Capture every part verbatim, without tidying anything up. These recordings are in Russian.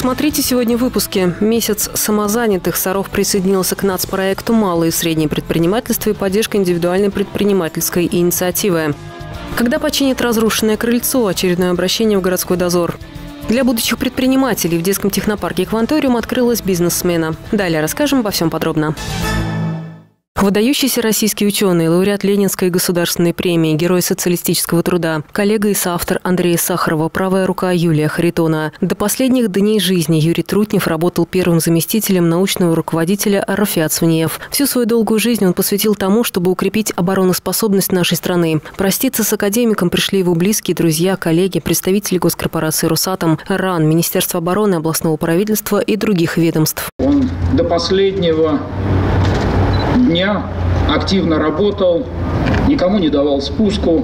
Смотрите сегодня в выпуске. Месяц самозанятых. Саров присоединился к нацпроекту «Малое и среднее предпринимательство» и поддержка индивидуальной предпринимательской инициативы. Когда починят разрушенное крыльцо? Очередное обращение в городской дозор. Для будущих предпринимателей в детском технопарке «Экванториум» открылась бизнес-смена. Далее расскажем обо всем подробно. Выдающийся российский ученый, лауреат Ленинской государственной премии, герой социалистического труда, коллега и соавтор Андрея Сахарова, правая рука Юлия Харитонова. До последних дней жизни Юрий Трутнев работал первым заместителем научного руководителя Рафиат Сванеев. Всю свою долгую жизнь он посвятил тому, чтобы укрепить обороноспособность нашей страны. Проститься с академиком пришли его близкие, друзья, коллеги, представители госкорпорации «Росатом», РАН, Министерства обороны, областного правительства и других ведомств. Он до последнего дня активно работал, никому не давал спуску.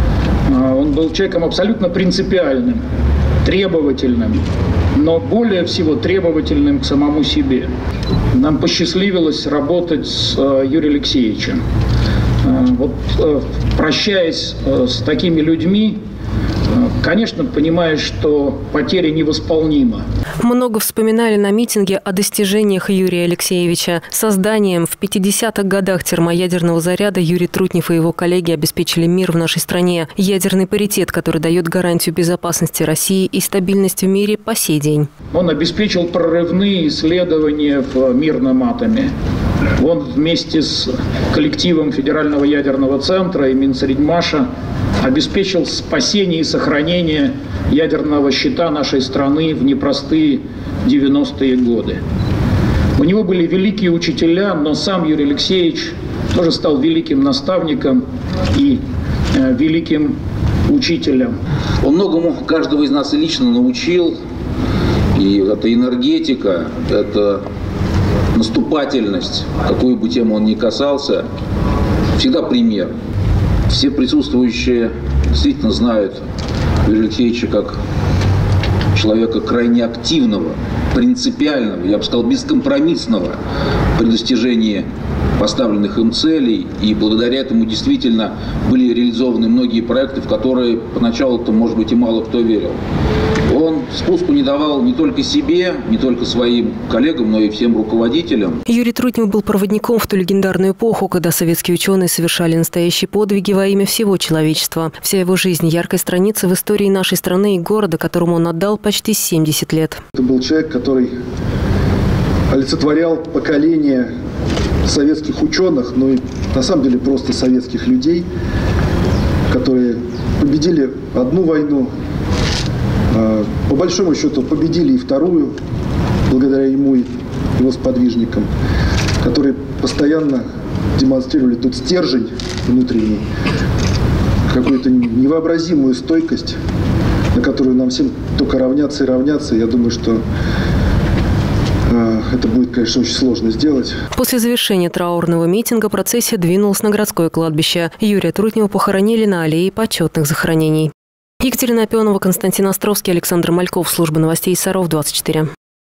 Он был человеком абсолютно принципиальным, требовательным, но более всего требовательным к самому себе. Нам посчастливилось работать с Юрием Алексеевичем. Вот, прощаясь с такими людьми, конечно, понимаешь, что потеря невосполнима. Много вспоминали на митинге о достижениях Юрия Алексеевича. Созданием в пятидесятых годах термоядерного заряда Юрий Трутнев и его коллеги обеспечили мир в нашей стране. Ядерный паритет, который дает гарантию безопасности России и стабильности в мире по сей день. Он обеспечил прорывные исследования в мирном атоме. Он вместе с коллективом Федерального ядерного центра и Минсредмаша обеспечил спасение и сохранение ядерного щита нашей страны в непростые девяностые годы. У него были великие учителя, но сам Юрий Алексеевич тоже стал великим наставником и э, великим учителем. Он многому каждого из нас лично научил. И эта энергетика, это наступательность, какую бы тему он ни касался, всегда пример. Все присутствующие действительно знают Юрия Алексеевича как человека крайне активного, принципиального, я бы сказал, бескомпромиссного при достижении поставленных им целей. И благодаря этому действительно были реализованы многие проекты, в которые поначалу-то, может быть, и мало кто верил. Он спуску не давал не только себе, не только своим коллегам, но и всем руководителям. Юрий Трутнев был проводником в ту легендарную эпоху, когда советские ученые совершали настоящие подвиги во имя всего человечества. Вся его жизнь – яркая страница в истории нашей страны и города, которому он отдал почти семьдесят лет. Это был человек, который олицетворял поколение советских ученых, но и на самом деле просто советских людей, которые победили одну войну, по большому счету победили и вторую, благодаря ему и его сподвижникам, которые постоянно демонстрировали тот стержень внутренний, какую-то невообразимую стойкость, на которую нам всем только равняться и равняться. Я думаю, что это будет, конечно, очень сложно сделать. После завершения траурного митинга процессия двинулась на городское кладбище. Юрия Трутнева похоронили на аллее почетных захоронений. Екатерина Опенова, Константин Островский, Александр Мальков. Служба новостей Саров, двадцать четыре.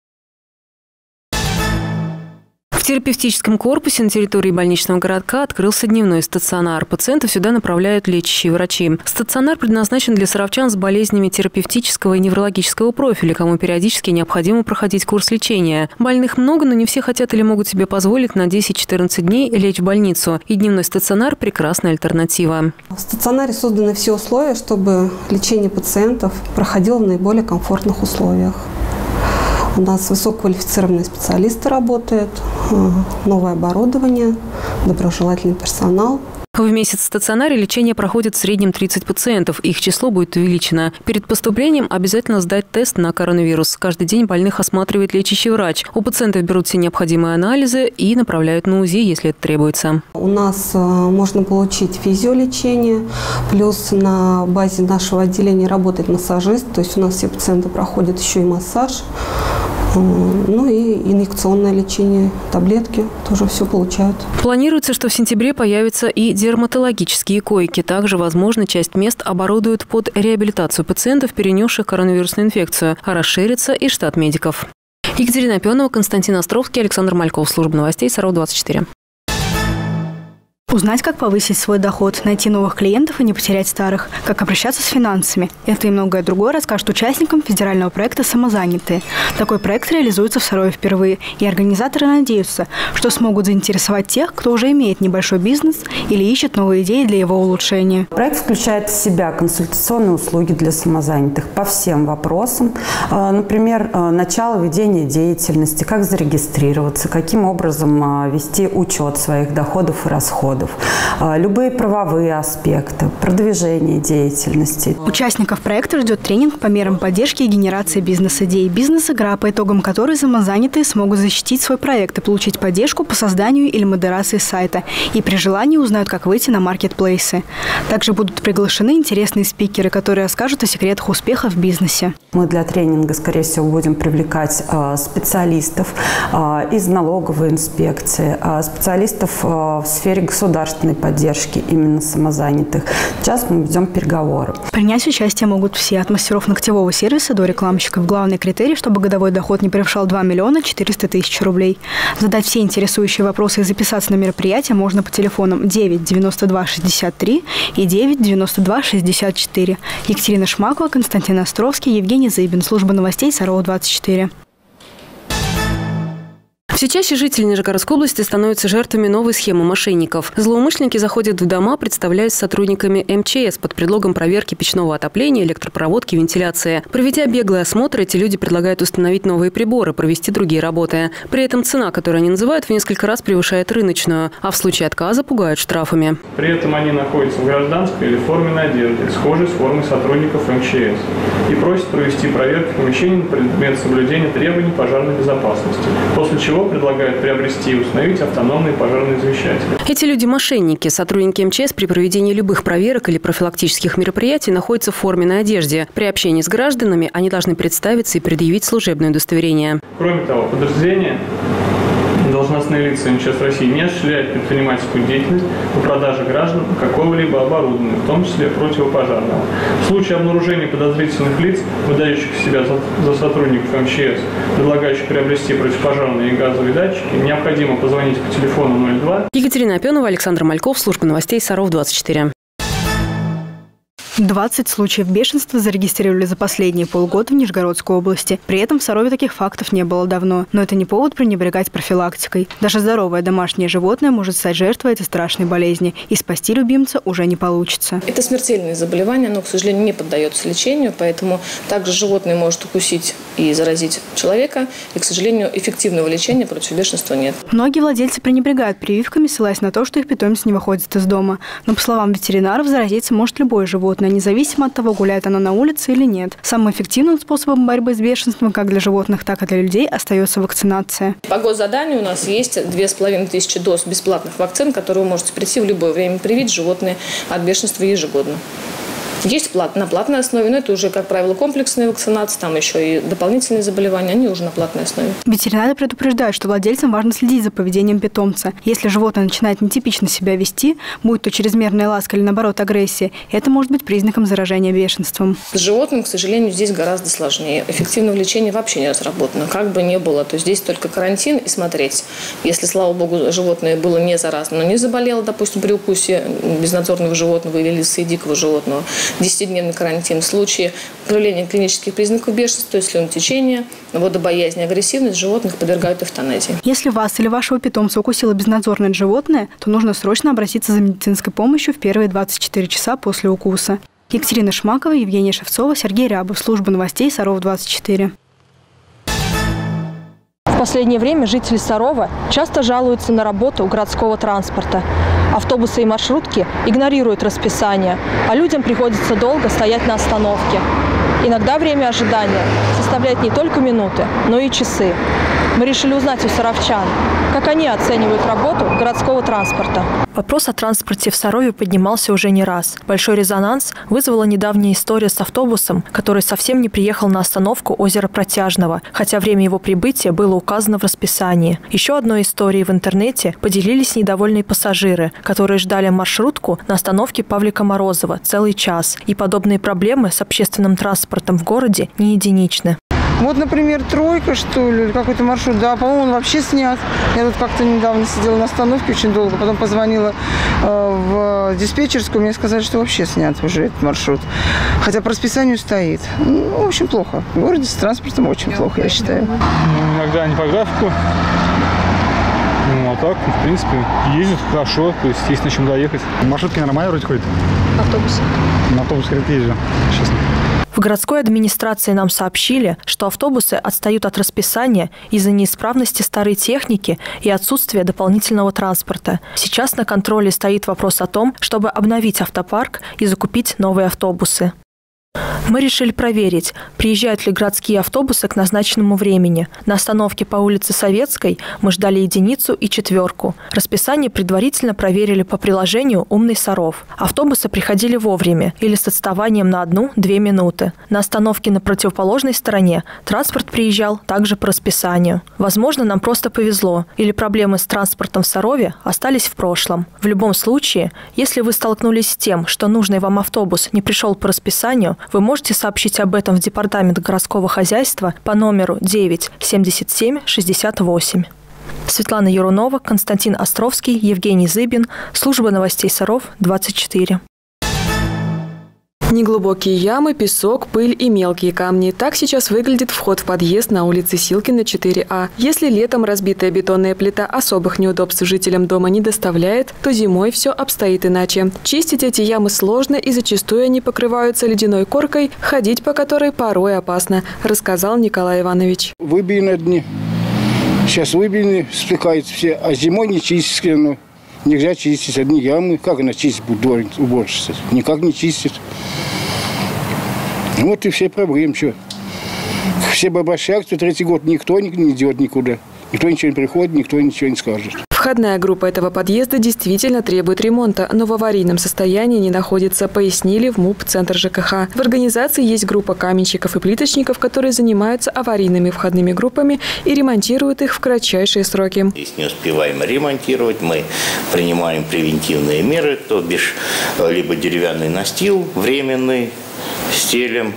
В терапевтическом корпусе на территории больничного городка открылся дневной стационар. Пациентов сюда направляют лечащие врачи. Стационар предназначен для саровчан с болезнями терапевтического и неврологического профиля, кому периодически необходимо проходить курс лечения. Больных много, но не все хотят или могут себе позволить на десять-четырнадцать дней лечь в больницу. И дневной стационар – прекрасная альтернатива. В стационаре созданы все условия, чтобы лечение пациентов проходило в наиболее комфортных условиях. У нас высококвалифицированные специалисты работают, новое оборудование, доброжелательный персонал. В месяц в стационаре лечение проходит в среднем тридцать пациентов. Их число будет увеличено. Перед поступлением обязательно сдать тест на коронавирус. Каждый день больных осматривает лечащий врач. У пациентов берут все необходимые анализы и направляют на УЗИ, если это требуется. У нас можно получить физиолечение, плюс на базе нашего отделения работает массажист. То есть у нас все пациенты проходят еще и массаж. Ну и инъекционное лечение, таблетки тоже все получают. Планируется, что в сентябре появятся и дерматологические койки. Также, возможно, часть мест оборудуют под реабилитацию пациентов, перенесших коронавирусную инфекцию, а расширится и штат медиков. Екатерина Опенова, Константин Островский, Александр Мальков. Служба новостей Саров, двадцать четыре. Узнать, как повысить свой доход, найти новых клиентов и не потерять старых, как обращаться с финансами. Это и многое другое расскажут участникам федерального проекта «Самозанятые». Такой проект реализуется в Сарове впервые, и организаторы надеются, что смогут заинтересовать тех, кто уже имеет небольшой бизнес или ищет новые идеи для его улучшения. Проект включает в себя консультационные услуги для самозанятых по всем вопросам. Например, начало ведения деятельности, как зарегистрироваться, каким образом вести учет своих доходов и расходов. Любые правовые аспекты, продвижение деятельности. Участников проекта ждет тренинг по мерам поддержки и генерации бизнес-идей. Бизнес-игра, по итогам которой самозанятые смогут защитить свой проект и получить поддержку по созданию или модерации сайта. И при желании узнают, как выйти на маркетплейсы. Также будут приглашены интересные спикеры, которые расскажут о секретах успеха в бизнесе. Мы для тренинга, скорее всего, будем привлекать специалистов из налоговой инспекции, специалистов в сфере государственной государственной поддержки именно самозанятых. Сейчас мы ведем переговоры. Принять участие могут все, от мастеров ногтевого сервиса до рекламщиков. Главный критерий, чтобы годовой доход не превышал два миллиона четыреста тысяч рублей. Задать все интересующие вопросы и записаться на мероприятие можно по телефонам девять девяносто два шестьдесят три и девять девяносто два шестьдесят четыре. Екатерина Шмакова, Константин Островский, Евгений Зыбин. Служба новостей Сарова двадцать четыре. Все чаще жители Нижегородской области становятся жертвами новой схемы мошенников. Злоумышленники заходят в дома, представляясь сотрудниками эм че эс под предлогом проверки печного отопления, электропроводки, вентиляции. Проведя беглый осмотр, эти люди предлагают установить новые приборы, провести другие работы. При этом цена, которую они называют, в несколько раз превышает рыночную, а в случае отказа пугают штрафами. При этом они находятся в гражданской или форменной одежде, схожей с формой сотрудников эм че эс, и просят провести проверку помещений на предмет соблюдения требований пожарной безопасности, после чего предлагают приобрести и установить автономные пожарные извещатели. Эти люди-мошенники. Сотрудники эм че эс при проведении любых проверок или профилактических мероприятий находятся в форменной одежде. При общении с гражданами они должны представиться и предъявить служебное удостоверение. Кроме того, подразделение должностные лица эм че эс России не осуществляют предпринимательскую деятельность по продаже гражданам какого-либо оборудования, в том числе противопожарного. В случае обнаружения подозрительных лиц, выдающих себя за, за сотрудников эм че эс, предлагающих приобрести противопожарные и газовые датчики, необходимо позвонить по телефону ноль два. Екатерина Опенова, Александр Мальков, служба новостей Саров двадцать четыре. двадцать случаев бешенства зарегистрировали за последние полгода в Нижегородской области. При этом в Сарове таких фактов не было давно. Но это не повод пренебрегать профилактикой. Даже здоровое домашнее животное может стать жертвой этой страшной болезни. И спасти любимца уже не получится. Это смертельное заболевание, оно, к сожалению, не поддается лечению. Поэтому также животное может укусить и заразить человека. И, к сожалению, эффективного лечения против бешенства нет. Многие владельцы пренебрегают прививками, ссылаясь на то, что их питомец не выходит из дома. Но, по словам ветеринаров, заразиться может любое животное, независимо от того, гуляет оно на улице или нет. Самым эффективным способом борьбы с бешенством как для животных, так и для людей остается вакцинация. По госзаданию у нас есть две с половиной тысячи доз бесплатных вакцин, которые вы можете прийти в любое время привить животные от бешенства ежегодно. Есть плат, на платной основе, но это уже, как правило, комплексная вакцинация, там еще и дополнительные заболевания, они уже на платной основе. Ветеринары предупреждают, что владельцам важно следить за поведением питомца. Если животное начинает нетипично себя вести, будь то чрезмерная ласка или, наоборот, агрессия, это может быть признаком заражения бешенством. С животным, к сожалению, здесь гораздо сложнее. Эффективного лечения вообще не разработано. Как бы ни было, то здесь только карантин и смотреть. Если, слава богу, животное было не заразно, но не заболело, допустим, при укусе безнадзорного животного или лисы дикого животного, десятидневный карантин. В случае проявления клинических признаков бешенства, то есть слюнотечения, водобоязнь, агрессивность, животных подвергают эвтаназии. Если вас или вашего питомца укусило безнадзорное животное, то нужно срочно обратиться за медицинской помощью в первые двадцать четыре часа после укуса. Екатерина Шмакова, Евгения Шевцова, Сергей Рябов. Служба новостей Саров двадцать четыре. В последнее время жители Сарова часто жалуются на работу городского транспорта. Автобусы и маршрутки игнорируют расписание, а людям приходится долго стоять на остановке. Иногда время ожидания составляет не только минуты, но и часы. Мы решили узнать у саровчан, как они оценивают работу городского транспорта. Вопрос о транспорте в Сарове поднимался уже не раз. Большой резонанс вызвала недавняя история с автобусом, который совсем не приехал на остановку озера Протяжного, хотя время его прибытия было указано в расписании. Еще одной историей в интернете поделились недовольные пассажиры, которые ждали маршрутку на остановке Павлика Морозова целый час. И подобные проблемы с общественным транспортом в городе не единичны. Вот, например, тройка, что ли, какой-то маршрут, да, по-моему, он вообще снят. Я тут как-то недавно сидела на остановке очень долго, потом позвонила э, в диспетчерскую, мне сказали, что вообще снят уже этот маршрут. Хотя по расписанию стоит. Ну, очень плохо. В городе с транспортом очень плохо, я считаю. Ну, иногда не по графику. Ну, а так, в принципе, ездят хорошо, то есть есть на чем доехать. Маршрутки нормально вроде ходят? Автобусы. На автобусе как езжу, честно. В городской администрации нам сообщили, что автобусы отстают от расписания из-за неисправности старой техники и отсутствия дополнительного транспорта. Сейчас на контроле стоит вопрос о том, чтобы обновить автопарк и закупить новые автобусы. Мы решили проверить, приезжают ли городские автобусы к назначенному времени. На остановке по улице Советской мы ждали единицу и четверку. Расписание предварительно проверили по приложению «Умный Саров». Автобусы приходили вовремя или с отставанием на одну-две минуты. На остановке на противоположной стороне транспорт приезжал также по расписанию. Возможно, нам просто повезло, или проблемы с транспортом в Сарове остались в прошлом. В любом случае, если вы столкнулись с тем, что нужный вам автобус не пришел по расписанию, вы можете сообщить об этом в Департамент городского хозяйства по номеру девять семьдесят семь шестьдесят восемь. Светлана Юрунова, Константин Островский, Евгений Зыбин. Служба новостей Саров, двадцать четыре. Неглубокие ямы, песок, пыль и мелкие камни. Так сейчас выглядит вход в подъезд на улице Силкина, четыре А. Если летом разбитая бетонная плита особых неудобств жителям дома не доставляет, то зимой все обстоит иначе. Чистить эти ямы сложно и зачастую они покрываются ледяной коркой, ходить по которой порой опасно, рассказал Николай Иванович. Выбили на дне. Сейчас выбили, спекаются все, а зимой не чистят. Ну, нельзя чистить одни ямы. Как она чистить будет уборщица? Никак не чистит. Вот и все проблемы. Что? Все обращаются, третий год никто не идет никуда. Никто ничего не приходит, никто ничего не скажет. Входная группа этого подъезда действительно требует ремонта, но в аварийном состоянии не находится, пояснили в МУП «Центр ЖКХ». В организации есть группа каменщиков и плиточников, которые занимаются аварийными входными группами и ремонтируют их в кратчайшие сроки. Если не успеваем ремонтировать, мы принимаем превентивные меры, то бишь либо деревянный настил временный, стелем,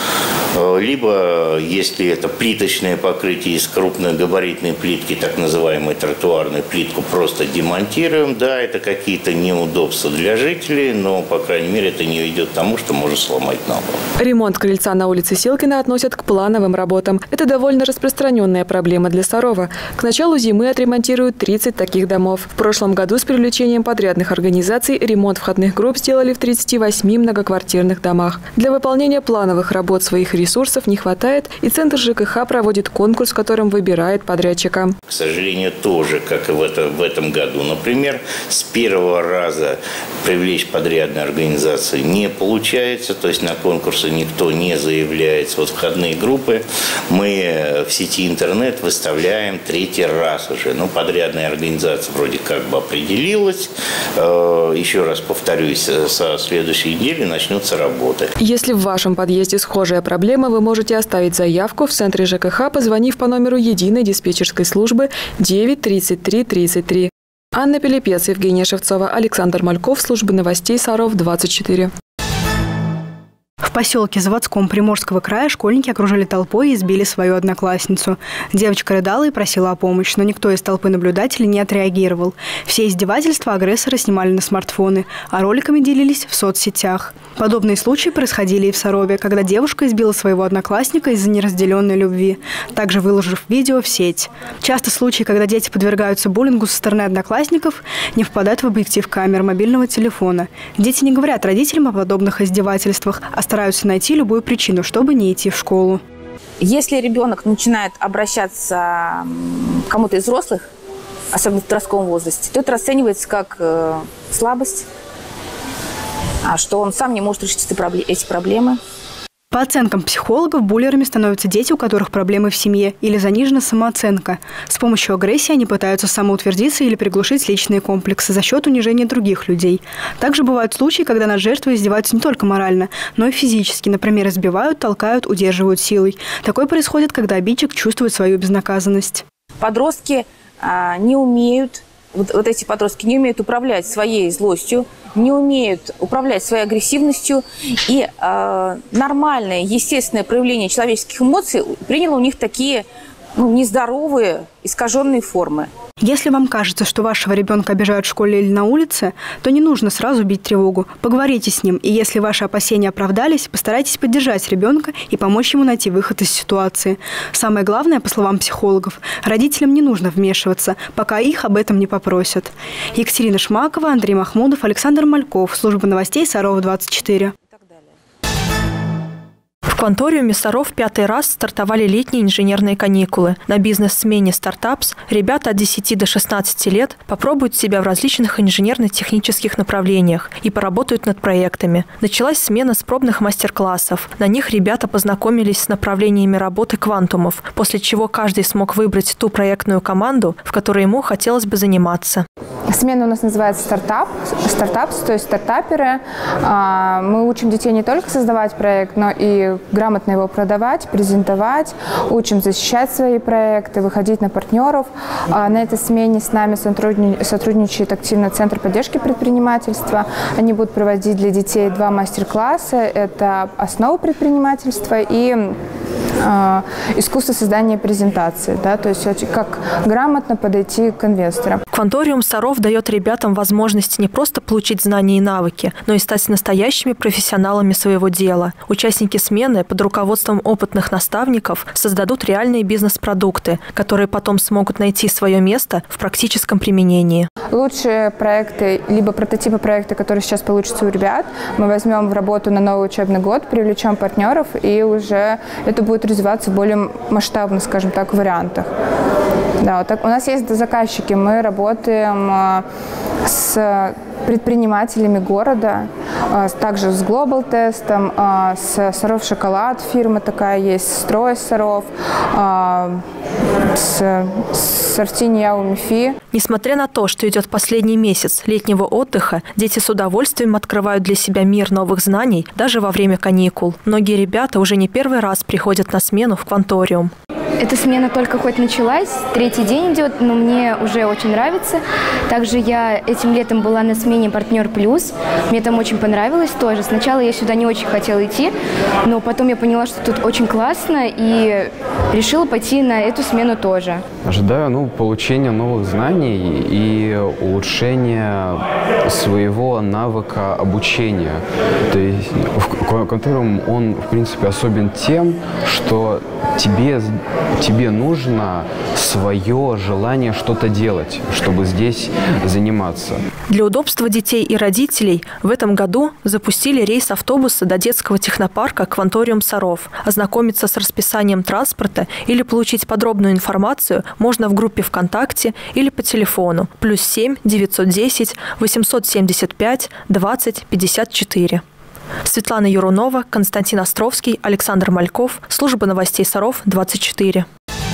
либо, если это плиточное покрытие из крупногабаритной плитки, так называемую тротуарную плитку, просто демонтируем. Да, это какие-то неудобства для жителей, но, по крайней мере, это не ведет к тому, что может сломать ногу. Ремонт крыльца на улице Силкина относят к плановым работам. Это довольно распространенная проблема для Сарова. К началу зимы отремонтируют тридцать таких домов. В прошлом году с привлечением подрядных организаций ремонт входных групп сделали в тридцати восьми многоквартирных домах. Для выполнения плановых работ своих ресурсов не хватает, и Центр ЖКХ проводит конкурс, в котором выбирает подрядчика. К сожалению, тоже, как и в, это, в этом году. Например, с первого раза привлечь подрядные организации не получается, то есть на конкурсы никто не заявляется. Вот входные группы мы в сети интернет выставляем третий раз уже. Ну, подрядная организация вроде как бы определилась. Еще раз повторюсь, со следующей недели начнутся работы. Если в вашем подъезде схожая проблема, вы можете оставить заявку в Центре ЖКХ, позвонив по номеру единой диспетчерской службы девять тридцать три тридцать три. Анна Пилипец, Евгения Шевцова, Александр Мальков, служба новостей Саров, двадцать четыре. В поселке Заводском Приморского края школьники окружили толпой и избили свою одноклассницу. Девочка рыдала и просила о помощи, но никто из толпы наблюдателей не отреагировал. Все издевательства агрессора снимали на смартфоны, а роликами делились в соцсетях. Подобные случаи происходили и в Сарове, когда девушка избила своего одноклассника из-за неразделенной любви, также выложив видео в сеть. Часто случаи, когда дети подвергаются буллингу со стороны одноклассников, не впадают в объектив камер мобильного телефона. Дети не говорят родителям о подобных издевательствах, а стараются найти любую причину, чтобы не идти в школу. Если ребенок начинает обращаться к кому-то из взрослых, особенно в подростковом возрасте, то это расценивается как э, слабость, а что он сам не может решить эти проблемы. По оценкам психологов, буллерами становятся дети, у которых проблемы в семье или занижена самооценка. С помощью агрессии они пытаются самоутвердиться или приглушить личные комплексы за счет унижения других людей. Также бывают случаи, когда над жертвой издеваются не только морально, но и физически. Например, избивают, толкают, удерживают силой. Такое происходит, когда обидчик чувствует свою безнаказанность. Подростки а, не умеют вот, вот эти подростки не умеют управлять своей злостью, не умеют управлять своей агрессивностью, и э, нормальное, естественное проявление человеческих эмоций приняло у них такие ну, нездоровые, искаженные формы. Если вам кажется, что вашего ребенка обижают в школе или на улице, то не нужно сразу бить тревогу. Поговорите с ним, и если ваши опасения оправдались, постарайтесь поддержать ребенка и помочь ему найти выход из ситуации. Самое главное, по словам психологов, родителям не нужно вмешиваться, пока их об этом не попросят. Екатерина Шмакова, Андрей Махмудов, Александр Мальков. Служба новостей Сарова двадцать четыре. В Кванториуме Саров пятый раз стартовали летние инженерные каникулы. На бизнес-смене «Стартапс» ребята от десяти до шестнадцати лет попробуют себя в различных инженерно-технических направлениях и поработают над проектами. Началась смена с пробных мастер-классов. На них ребята познакомились с направлениями работы квантумов, после чего каждый смог выбрать ту проектную команду, в которой ему хотелось бы заниматься. Смена у нас называется «Стартап», «Стартапс», то есть стартаперы. Мы учим детей не только создавать проект, но и грамотно его продавать, презентовать, учим защищать свои проекты, выходить на партнеров. На этой смене с нами сотрудничает активно Центр поддержки предпринимательства. Они будут проводить для детей два мастер-класса. Это основы предпринимательства и э, искусство создания презентации. Да, то есть как грамотно подойти к инвесторам. Кванториум Саров дает ребятам возможность не просто получить знания и навыки, но и стать настоящими профессионалами своего дела. Участники смены под руководством опытных наставников создадут реальные бизнес-продукты, которые потом смогут найти свое место в практическом применении. Лучшие проекты, либо прототипы проекта, которые сейчас получатся у ребят, мы возьмем в работу на новый учебный год, привлечем партнеров, и уже это будет развиваться в более масштабных, скажем так, вариантах. Да, вот так, у нас есть заказчики, мы работаем с предпринимателями города, также с Global Тестом, с Саров Шоколад, фирма такая есть, Строй Саров, с, с Артини Яумифи. Несмотря на то, что идет последний месяц летнего отдыха, дети с удовольствием открывают для себя мир новых знаний даже во время каникул. Многие ребята уже не первый раз приходят на смену в Кванториум. Эта смена только хоть началась, третий день идет, но мне уже очень нравится. Также я этим летом была на смене «Партнер Плюс». Мне там очень понравилось тоже. Сначала я сюда не очень хотела идти, но потом я поняла, что тут очень классно, и решила пойти на эту смену тоже. Ожидаю ну, получения новых знаний и улучшения своего навыка обучения. То есть Кванториум, он, в принципе, особен тем, что тебе Тебе нужно свое желание что-то делать, чтобы здесь заниматься. Для удобства детей и родителей в этом году запустили рейс автобуса до детского технопарка «Кванториум Саров». Ознакомиться с расписанием транспорта или получить подробную информацию можно в группе ВКонтакте или по телефону плюс семь девятьсот десять восемьсот семьдесят пять двадцать пятьдесят четыре. Светлана Юрунова, Константин Островский, Александр Мальков. Служба новостей Саров двадцать четыре.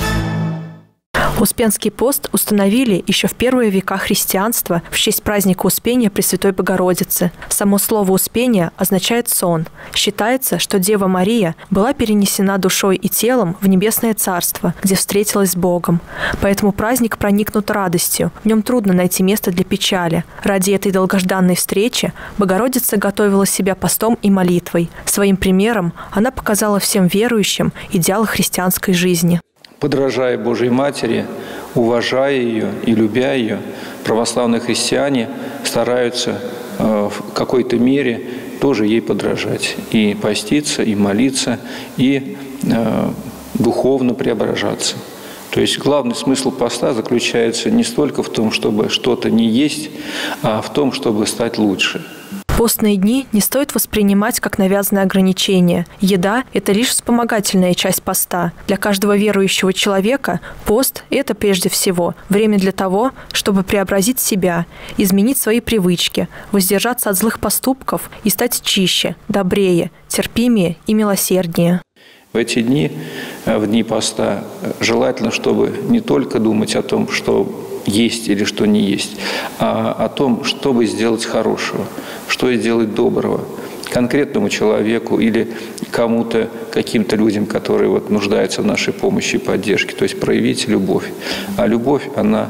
Успенский пост установили еще в первые века христианства в честь праздника Успения Пресвятой Богородицы. Само слово «Успение» означает «сон». Считается, что Дева Мария была перенесена душой и телом в Небесное Царство, где встретилась с Богом. Поэтому праздник проникнут радостью. В нем трудно найти место для печали. Ради этой долгожданной встречи Богородица готовила себя постом и молитвой. Своим примером она показала всем верующим идеалы христианской жизни. Подражая Божьей Матери, уважая ее и любя ее, православные христиане стараются в какой-то мере тоже ей подражать. И поститься, и молиться, и духовно преображаться. То есть главный смысл поста заключается не столько в том, чтобы что-то не есть, а в том, чтобы стать лучше. Постные дни не стоит воспринимать как навязанное ограничение. Еда – это лишь вспомогательная часть поста. Для каждого верующего человека пост – это прежде всего время для того, чтобы преобразить себя, изменить свои привычки, воздержаться от злых поступков и стать чище, добрее, терпимее и милосерднее. В эти дни, в дни поста, желательно, чтобы не только думать о том, что есть или что не есть, а о том, чтобы сделать хорошего, что сделать доброго конкретному человеку или кому-то, каким-то людям, которые вот нуждаются в нашей помощи и поддержке. То есть проявить любовь. А любовь, она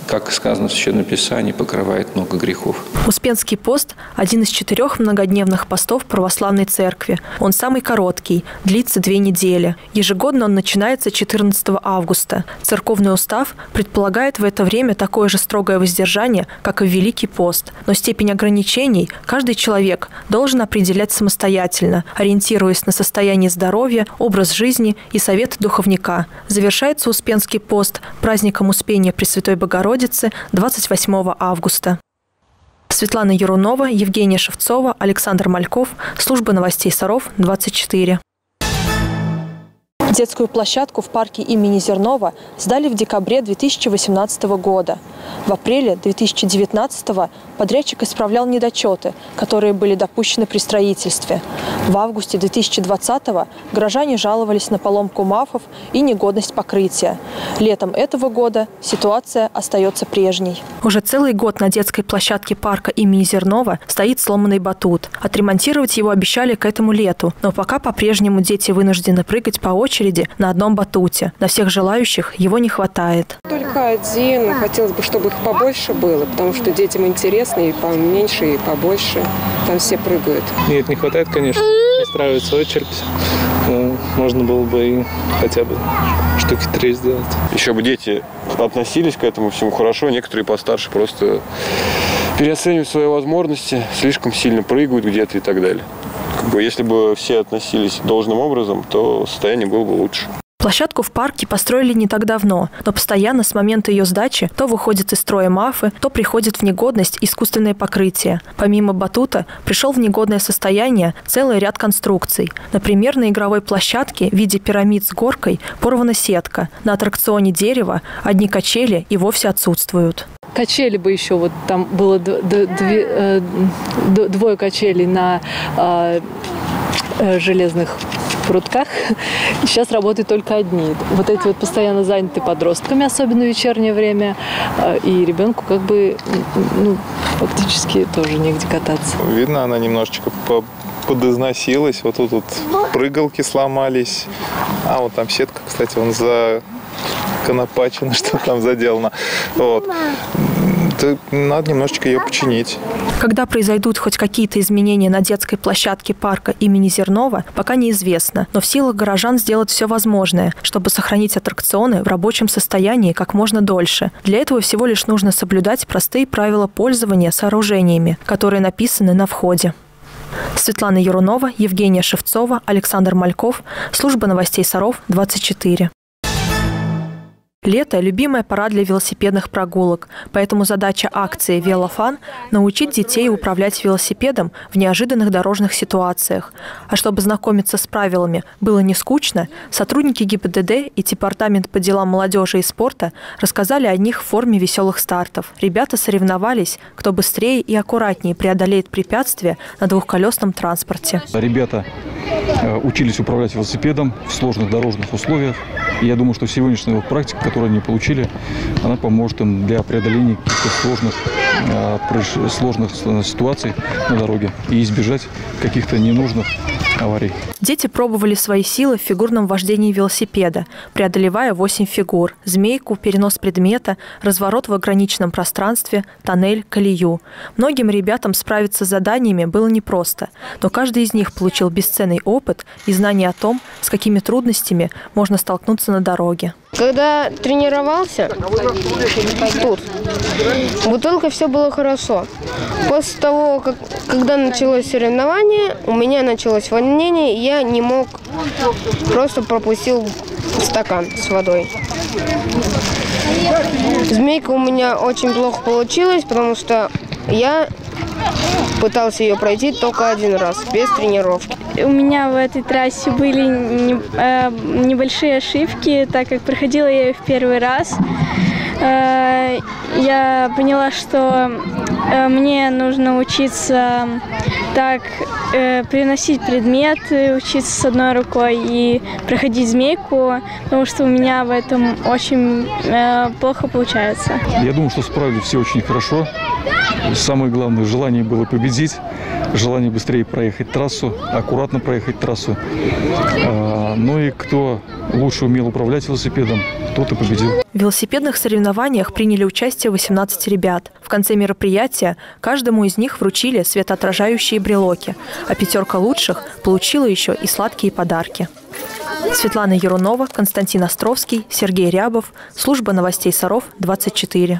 как сказано в Священном Писании, покрывает много грехов. Успенский пост – один из четырех многодневных постов православной церкви. Он самый короткий, длится две недели. Ежегодно он начинается четырнадцатого августа. Церковный устав предполагает в это время такое же строгое воздержание, как и в Великий пост. Но степень ограничений каждый человек должен определять самостоятельно, ориентируясь на состояние здоровья, образ жизни и совет духовника. Завершается Успенский пост праздником Успения Пресвятой Богородицы двадцать восьмого августа. Светлана Ярунова, Евгения Шевцова, Александр Мальков. Служба новостей Саров, двадцать четыре. Детскую площадку в парке имени Зернова сдали в декабре две тысячи восемнадцатого года. В апреле две тысячи девятнадцатого подрядчик исправлял недочеты, которые были допущены при строительстве. В августе две тысячи двадцатого горожане жаловались на поломку мафов и негодность покрытия. Летом этого года ситуация остается прежней. Уже целый год на детской площадке парка имени Зернова стоит сломанный батут. Отремонтировать его обещали к этому лету, но пока по-прежнему дети вынуждены прыгать по очереди на одном батуте. На всех желающих его не хватает. Только один. Хотелось бы, чтобы их побольше было, потому что детям интересно и поменьше, и побольше. Там все прыгают. Нет, не хватает, конечно. Не устраивается очередь. Ну, можно было бы и хотя бы штуки три сделать. Еще бы дети относились к этому всему хорошо. Некоторые постарше просто переоценивают свои возможности, слишком сильно прыгают где-то и так далее. Как бы, если бы все относились должным образом, то состояние было бы лучше. Площадку в парке построили не так давно, но постоянно с момента ее сдачи то выходит из строя мафы, то приходит в негодность искусственное покрытие. Помимо батута пришел в негодное состояние целый ряд конструкций. Например, на игровой площадке в виде пирамид с горкой порвана сетка. На аттракционе дерева одни качели и вовсе отсутствуют. Качели бы еще, вот там было две, двое качелей на э, железных прутках. Сейчас работают только одни. Вот эти вот постоянно заняты подростками, особенно в вечернее время. И ребенку как бы ну, фактически тоже негде кататься. Видно, она немножечко подизносилась. Вот тут вот прыгалки сломались. А вот там сетка, кстати, он за конопачено, что там заделано. Вот. Надо немножечко ее починить. Когда произойдут хоть какие-то изменения на детской площадке парка имени Зернова, пока неизвестно. Но в силах горожан сделать все возможное, чтобы сохранить аттракционы в рабочем состоянии как можно дольше. Для этого всего лишь нужно соблюдать простые правила пользования сооружениями, которые написаны на входе. Светлана Ярунова, Евгения Шевцова, Александр Мальков. Служба новостей Саров, двадцать четыре. Лето – любимая пора для велосипедных прогулок, поэтому задача акции «Велофан» – научить детей управлять велосипедом в неожиданных дорожных ситуациях. А чтобы знакомиться с правилами было не скучно, сотрудники ГИБДД и Департамент по делам молодежи и спорта рассказали о них в форме веселых стартов. Ребята соревновались, кто быстрее и аккуратнее преодолеет препятствия на двухколесном транспорте. Ребята учились управлять велосипедом в сложных дорожных условиях. И я думаю, что сегодняшняя практика, которую они получили, она поможет им для преодоления каких-то сложных, сложных ситуаций на дороге и избежать каких-то ненужных аварий. Дети пробовали свои силы в фигурном вождении велосипеда, преодолевая восемь фигур – змейку, перенос предмета, разворот в ограниченном пространстве, тоннель, колею. Многим ребятам справиться с заданиями было непросто, но каждый из них получил бесценный опыт и знание о том, с какими трудностями можно столкнуться на дороге. Когда тренировался тут, бутылкой все было хорошо. После того, как, когда началось соревнование, у меня началось волнение, и я не мог, просто пропустил стакан с водой. Змейка у меня очень плохо получилась, потому что я пытался ее пройти только один раз, без тренировки. У меня в этой трассе были не, э, небольшие ошибки, так как проходила я ее в первый раз. Э, я поняла, что э, мне нужно учиться так э, переносить предметы, учиться с одной рукой и проходить змейку, потому что у меня в этом очень э, плохо получается. Я думаю, что справились все очень хорошо. Самое главное, желание было победить. желание быстрее проехать трассу, аккуратно проехать трассу. Ну и кто лучше умел управлять велосипедом, тот и победил. В велосипедных соревнованиях приняли участие восемнадцать ребят. В конце мероприятия каждому из них вручили светоотражающие брелоки, а пятерка лучших получила еще и сладкие подарки. Светлана Ярунова, Константин Островский, Сергей Рябов. Служба новостей Саров, двадцать четыре.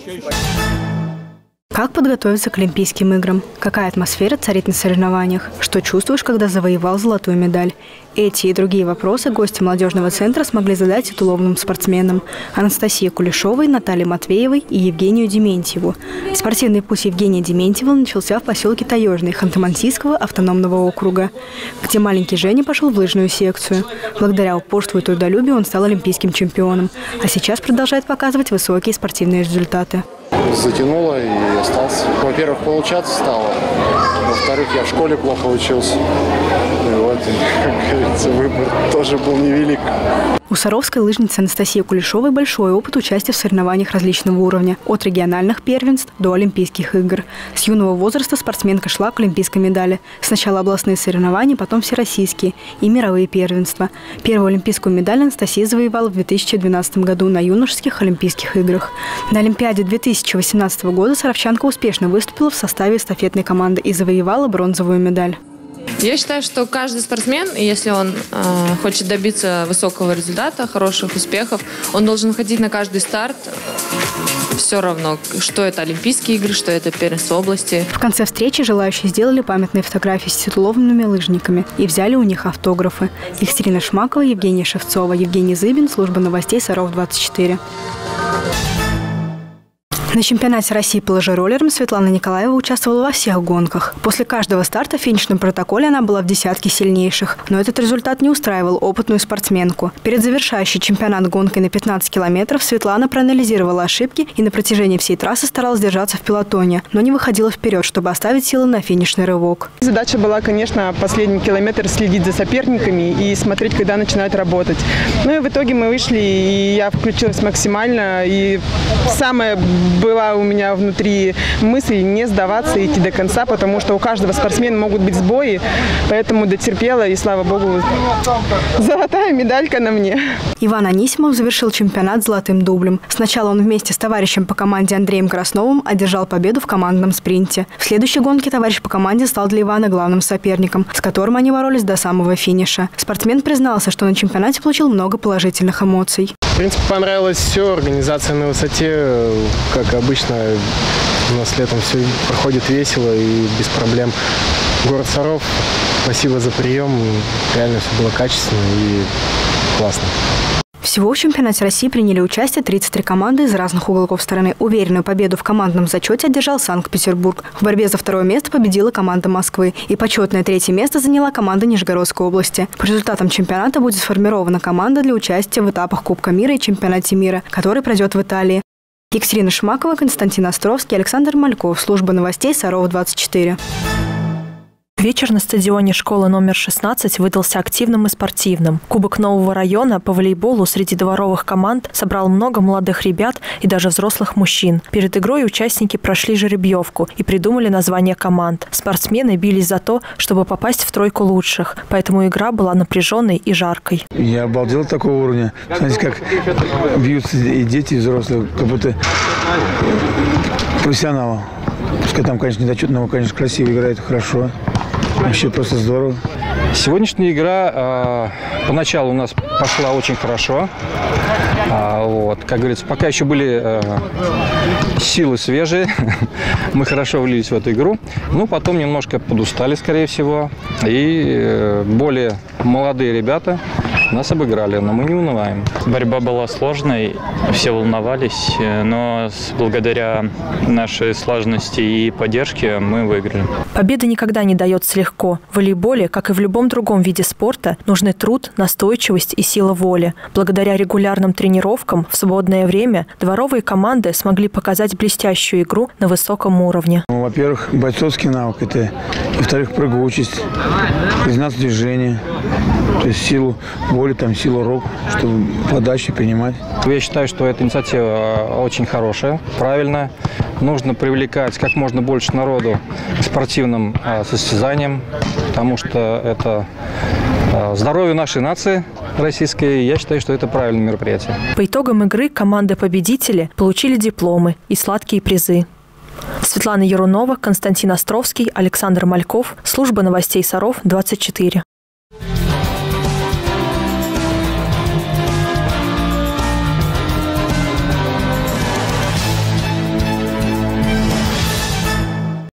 Как подготовиться к Олимпийским играм? Какая атмосфера царит на соревнованиях? Что чувствуешь, когда завоевал золотую медаль? Эти и другие вопросы гости молодежного центра смогли задать титулованным спортсменам Анастасии Кулешовой, Наталье Матвеевой и Евгению Дементьеву. Спортивный путь Евгения Дементьева начался в поселке Таежный Ханты-Мансийского автономного округа, где маленький Женя пошел в лыжную секцию. Благодаря упорству и трудолюбию он стал олимпийским чемпионом, а сейчас продолжает показывать высокие спортивные результаты. Затянуло и остался. Во-первых, получаться стало. Во-вторых, я в школе плохо учился. И вот, как говорится, выбор тоже был невелик. У саровской лыжницы Анастасии Кулешовой большой опыт участия в соревнованиях различного уровня, от региональных первенств до Олимпийских игр. С юного возраста спортсменка шла к олимпийской медали. Сначала областные соревнования, потом всероссийские и мировые первенства. Первую олимпийскую медаль Анастасия завоевала в две тысячи двенадцатом году на юношеских Олимпийских играх. На Олимпиаде две тысячи восемнадцатого года саровчанка успешно выступила в составе эстафетной команды и завоевала бронзовую медаль. Я считаю, что каждый спортсмен, если он э, хочет добиться высокого результата, хороших успехов, он должен ходить на каждый старт. Все равно, что это Олимпийские игры, что это первенство области. В конце встречи желающие сделали памятные фотографии с титулованными лыжниками и взяли у них автографы. Екатерина Шмакова, Евгения Шевцова, Евгений Зыбин, служба новостей Саров двадцать четыре. На чемпионате России по лыжероллерам Светлана Николаева участвовала во всех гонках. После каждого старта в финишном протоколе она была в десятке сильнейших. Но этот результат не устраивал опытную спортсменку. Перед завершающей чемпионат гонкой на пятнадцать километров Светлана проанализировала ошибки и на протяжении всей трассы старалась держаться в пелотоне, но не выходила вперед, чтобы оставить силы на финишный рывок. Задача была, конечно, последний километр следить за соперниками и смотреть, когда начинают работать. Ну и в итоге мы вышли, и я включилась максимально. И самое была у меня внутри мысль не сдаваться и идти до конца, потому что у каждого спортсмена могут быть сбои, поэтому дотерпела, и, слава богу, золотая медалька на мне. Иван Анисимов завершил чемпионат золотым дублем. Сначала он вместе с товарищем по команде Андреем Красновым одержал победу в командном спринте. В следующей гонке товарищ по команде стал для Ивана главным соперником, с которым они боролись до самого финиша. Спортсмен признался, что на чемпионате получил много положительных эмоций. В принципе, понравилось все. Организация на высоте, как обычно, у нас летом все проходит весело и без проблем. Город Саров, спасибо за прием. Реально все было качественно и классно. Всего в чемпионате России приняли участие тридцать три команды из разных уголков страны. Уверенную победу в командном зачете одержал Санкт-Петербург. В борьбе за второе место победила команда Москвы. И почетное третье место заняла команда Нижегородской области. По результатам чемпионата будет сформирована команда для участия в этапах Кубка мира и Чемпионате мира, который пройдет в Италии. Екатерина Шмакова, Константин Островский, Александр Мальков. Служба новостей Саров двадцать четыре. Вечер на стадионе школы номер шестнадцать выдался активным и спортивным. Кубок нового района по волейболу среди дворовых команд собрал много молодых ребят и даже взрослых мужчин. Перед игрой участники прошли жеребьевку и придумали название команд. Спортсмены бились за то, чтобы попасть в тройку лучших, поэтому игра была напряженной и жаркой. Я обалдел от такого уровня. Знаете, как бьются и дети, и взрослые, как будто профессионалы. Пускай там, конечно, недочетно, но, конечно, красиво играет, хорошо. Вообще просто здорово. Сегодняшняя игра э, поначалу у нас пошла очень хорошо. А, вот, как говорится, пока еще были э, силы свежие, мы хорошо влились в эту игру. Ну, потом немножко подустали, скорее всего. И э, более молодые ребята нас обыграли, но мы не унываем. Борьба была сложной, все волновались, но благодаря нашей слаженности и поддержке мы выиграли. Победа никогда не дается легко. В волейболе, как и в любом другом виде спорта, нужны труд, настойчивость и сила воли. Благодаря регулярным тренировкам в свободное время дворовые команды смогли показать блестящую игру на высоком уровне. Ну, во-первых, бойцовский навык это, во-вторых, прыгучесть, координация движения. То есть силу воли, там, силу рук, чтобы подачи принимать. Я считаю, что эта инициатива очень хорошая, правильная. Нужно привлекать как можно больше народу к спортивным состязаниям, потому что это здоровье нашей нации российской. Я считаю, что это правильное мероприятие. По итогам игры команды-победители получили дипломы и сладкие призы. Светлана Ярунова, Константин Островский, Александр Мальков. Служба новостей Саров, двадцать четыре.